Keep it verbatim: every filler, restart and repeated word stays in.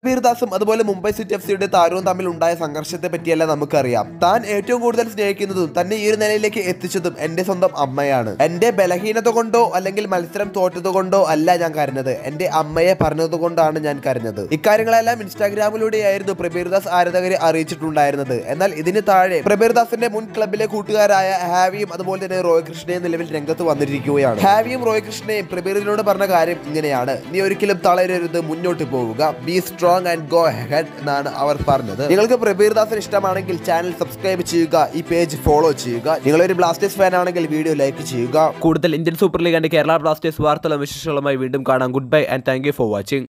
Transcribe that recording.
പ്രബീർദാസും അതുപോലെ Mumbai city F സിയുടെ താരവും തമ്മിൽ ഉണ്ടായ സംഘർഷത്തെ പറ്റിയല്ല നമുക്കറിയാം. താൻ ഏറ്റവും കൂടുതൽ സ്നേഹിക്കുന്നതും തന്നെ ഈ ഒരു നിലയിലേക്ക് എത്തിച്ചതും എന്റെ സ്വന്തം അമ്മയാണ്. എന്റെ ബലഹീനത കൊണ്ടോ അല്ലെങ്കിൽ മത്സരം തോറ്റത് കൊണ്ടോ അല്ല ഞാൻ കരഞ്ഞത്, എന്റെ അമ്മയെ പറഞ്ഞത് കൊണ്ടാണ് ഞാൻ കരഞ്ഞത്. ഇക്കാര്യങ്ങളെല്ലാം ഇൻസ്റ്റാഗ്രാമിലൂടെയായിരുന്നു പ്രബീർദാസ് ആരാധകരെ അറിയിച്ചിട്ടുണ്ടായിരുന്നത്. എന്നാൽ ഇതിന് താഴെ പ്രബീർദാസിന്റെ മുൻ ക്ലബിലെ കൂട്ടുകാരായ ഹാവിയും അതുപോലെ തന്നെ റോയ് കൃഷ്ണയും നിലവിൽ രംഗത്ത് വന്നിരിക്കുകയാണ്. ഹാവിയും റോയ് കൃഷ്ണയും പ്രബീറിനോട് പറഞ്ഞ കാര്യം ഇങ്ങനെയാണ്: നീ ഒരിക്കലും തളരരുത്, മുന്നോട്ട് പോവുക, be strong and go head എന്നാണ് അവർ പറഞ്ഞത്. നിങ്ങൾക്ക് പ്രബീർദാസിന് ഇഷ്ടമാണെങ്കിൽ ചാനൽ സബ്സ്ക്രൈബ് ചെയ്യുക, ഈ പേജ് ഫോളോ ചെയ്യുക. നിങ്ങളൊരു ബ്ലാസ്റ്റേഴ്സ് ഫാൻ ആണെങ്കിൽ വീഡിയോ ലൈക്ക് ചെയ്യുക. കൂടുതൽ Indian super league and Kerala blasters വാർത്തകളും വിശേഷങ്ങളുമായി വീണ്ടും കാണാം. Good bye and thank you for watching.